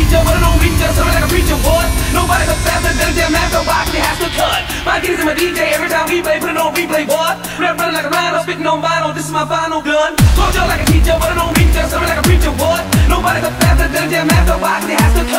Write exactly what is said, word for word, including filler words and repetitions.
teacher, but I don't reach just something like a preacher, boy. Nobody but faster than damn after box, they has to cut. My kids and my D J, every time we play, put it on replay, boy. Rap running like a rhino, spitting on vinyl, this is my final gun. Go just like a teacher, but I don't reach just something like a preacher, boy. Nobody but faster than damn after box, they has to cut.